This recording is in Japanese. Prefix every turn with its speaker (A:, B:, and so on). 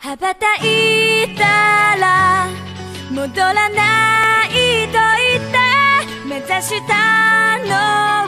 A: 羽ばたいたら戻らないと言って目指したの